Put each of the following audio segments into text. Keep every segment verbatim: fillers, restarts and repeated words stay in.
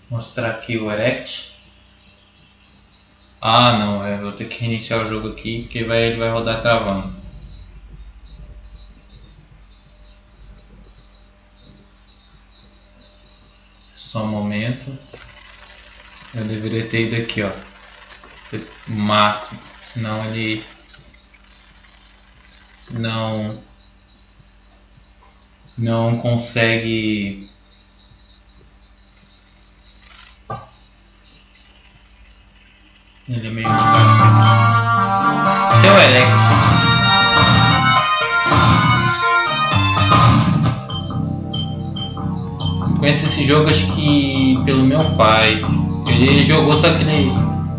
Mostrar aqui o Erect. Ah não, eu vou ter que reiniciar o jogo aqui porque vai, ele vai rodar travando. Só um momento. Eu deveria ter ido aqui, ó. O máximo, senão ele não não consegue. Ele é meio seu Erect. Conheço esse jogo acho que pelo meu pai. Ele jogou só que ele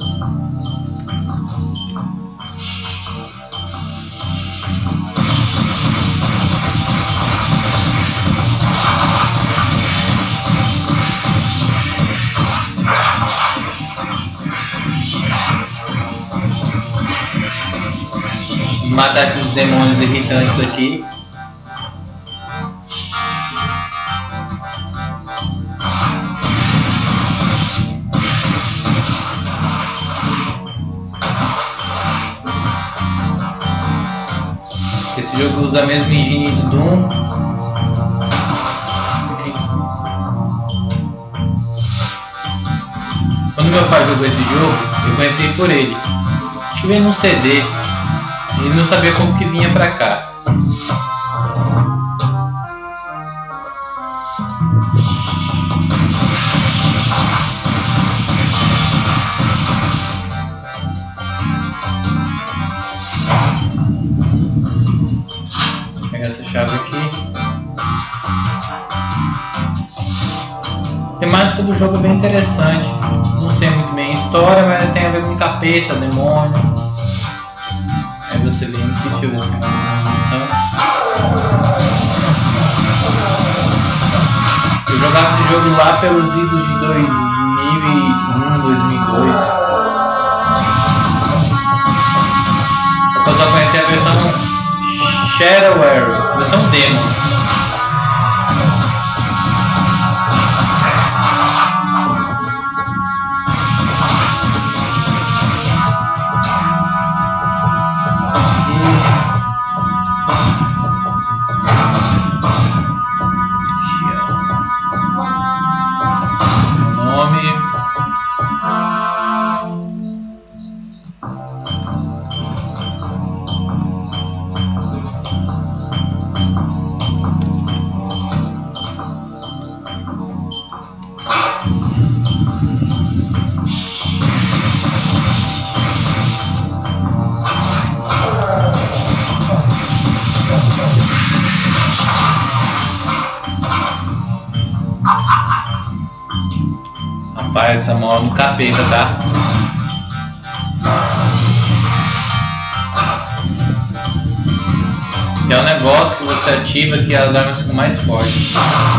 matar esses demônios irritantes aqui. Esse jogo usa a mesma engine do Doom. Quando meu pai jogou esse jogo, eu conheci por ele. Acho que veio num C D. Ele não sabia como que vinha pra cá. Vou pegar essa chave aqui. A temática do jogo é bem interessante. Não sei muito bem a história, mas tem a ver com capeta, demônio. Aí você vem aqui, deixa eu ver se tem alguma função. Eu jogava esse jogo lá pelos idos de dois mil e um, dois mil e dois. Eu só conheci a versão Shareware, a versão demo. Rapaz, essa mão no capeta, tá? Tem um negócio que você ativa que as armas ficam mais fortes.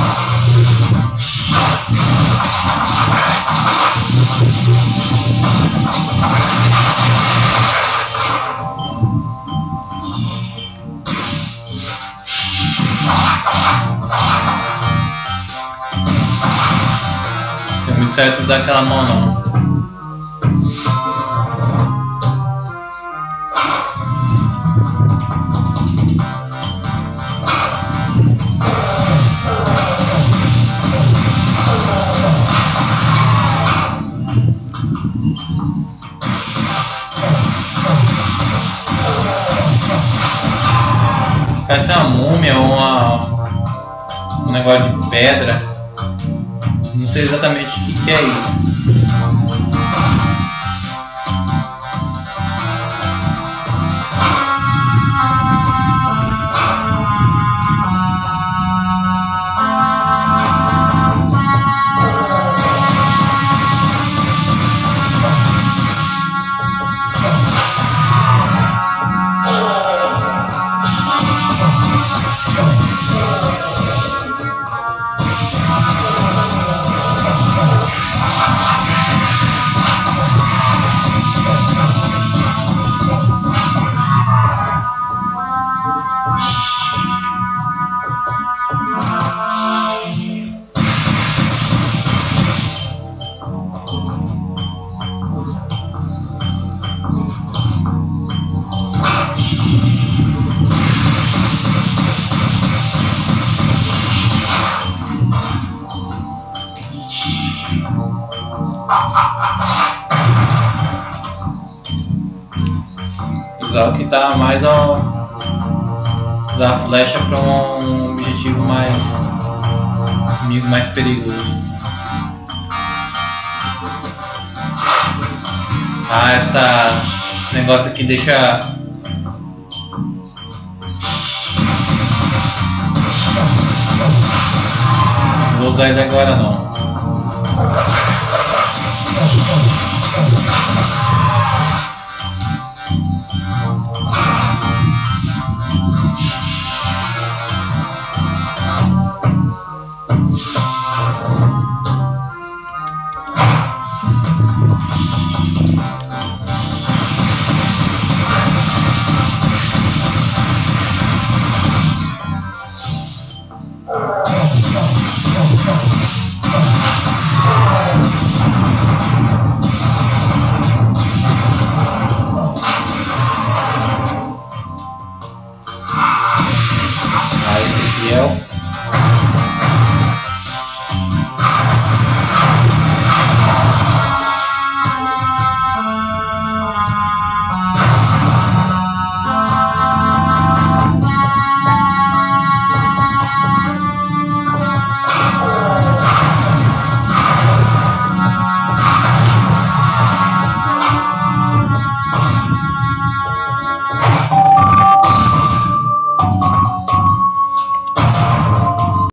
Não é muito certo usar aquela mão não. Essa é uma múmia ou uma, um negócio de pedra. Não sei exatamente o que, que é isso. Usar o que tá mais ao... usar a flecha para um objetivo mais... inimigo mais perigoso. Ah, essa... esse negócio aqui deixa... não vou usar ele agora não. Ah, esse aqui é o